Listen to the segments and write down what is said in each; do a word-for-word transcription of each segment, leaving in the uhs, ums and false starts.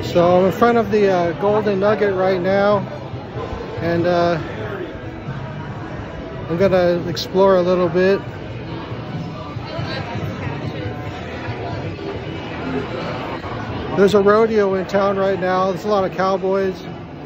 So I'm in front of the uh, Golden Nugget right now, and uh, I'm gonna explore a little bit. There's a rodeo in town right now. There's a lot of cowboys.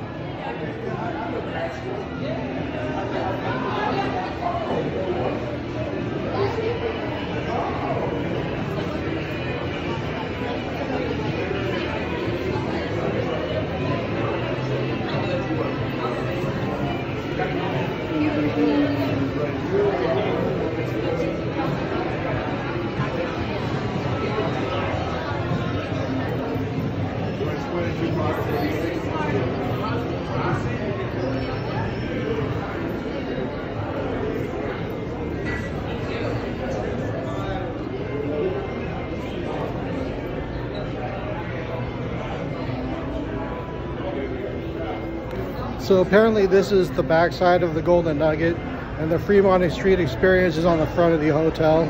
So apparently this is the backside of the Golden Nugget, and the Fremont Street Experience is on the front of the hotel.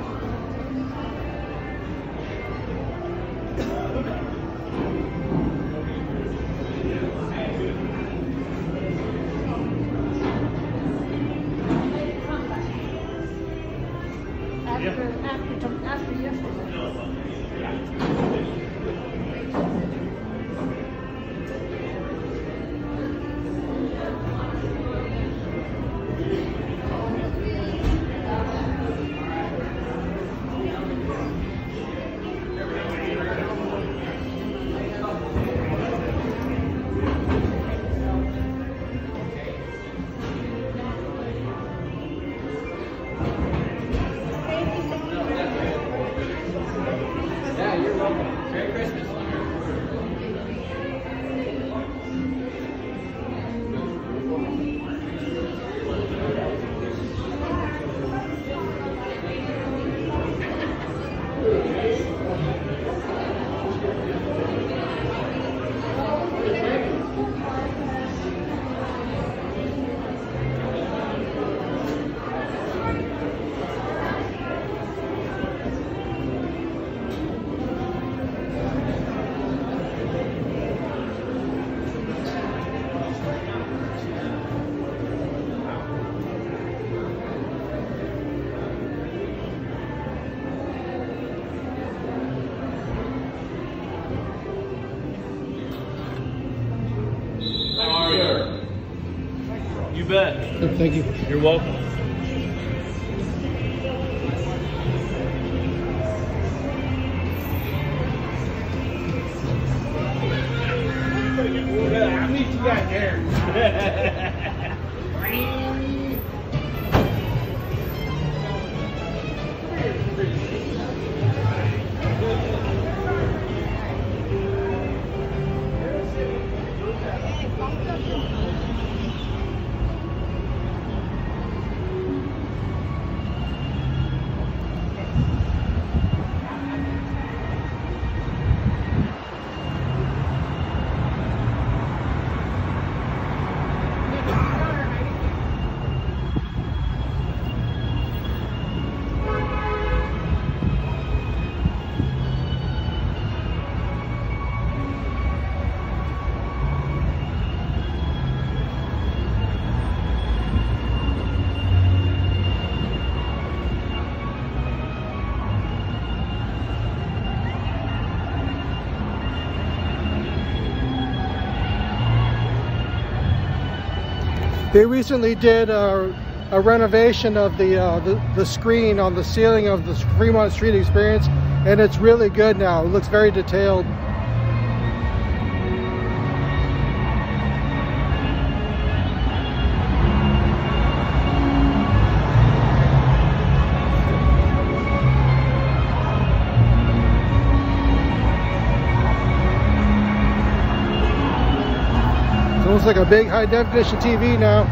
You bet. Thank you. You're welcome. I'll meet you guys there. They recently did a, a renovation of the, uh, the the screen on the ceiling of the Fremont Street Experience, and it's really good now. It looks very detailed. It's almost like a big high definition T V now.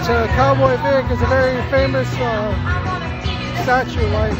Yes, uh, Cowboy Vic is a very famous uh, statue light.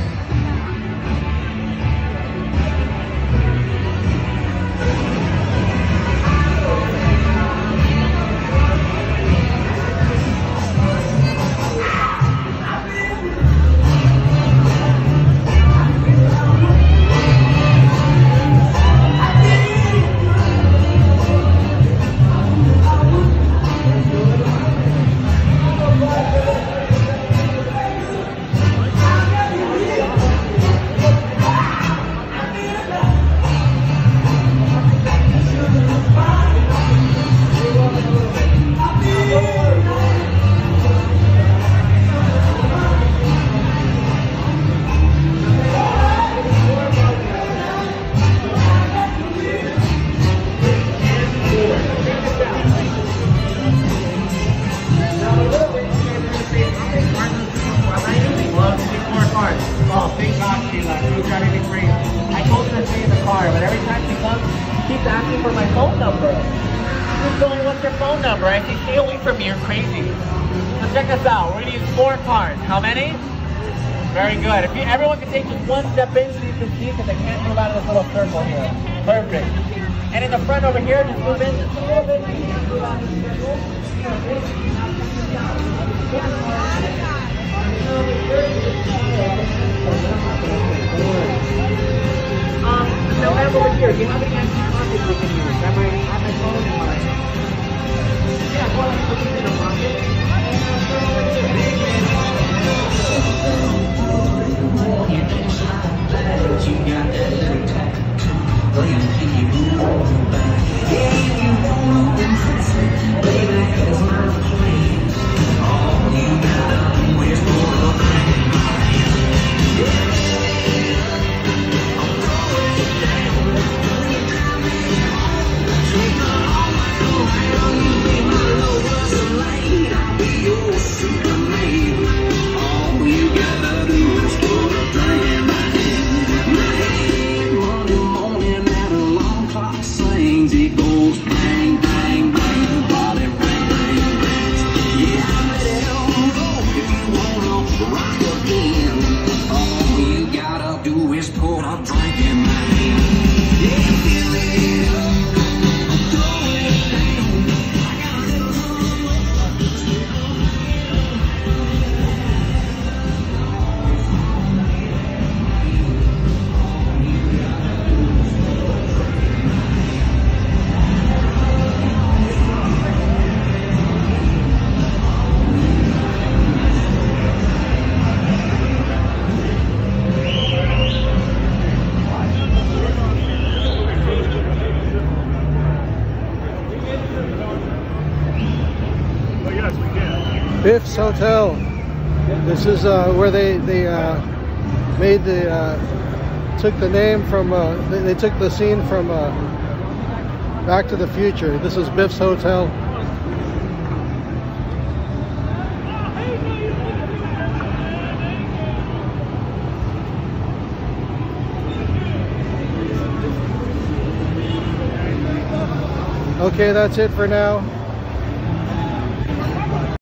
Oh, thank God, Sheila. She's driving me crazy. I told her to stay in the car, but every time she comes, she keeps asking for my phone number. She's going, what's your phone number? I say, stay away from me, you're crazy. So check us out. We're going to use four cars. How many? Very good. If you, everyone can take just one step in so you can see, because I can't move out of this little circle here. Perfect. And in the front over here, just move in just a little bit. You can't move out of the circle. Um, now have over here, do you have any empty pockets we can use? Have my, have my phone in mine. Yeah, go ahead and put these in a pocket. You got that little tattoo, can you move back? Yeah, you won't impress me, baby, that's my plan. All you gotta do is pull up and Biff's Hotel. This is uh, where they they uh, made the uh, took the name from. Uh, they, they took the scene from uh, Back to the Future. This is Biff's Hotel. Okay, that's it for now.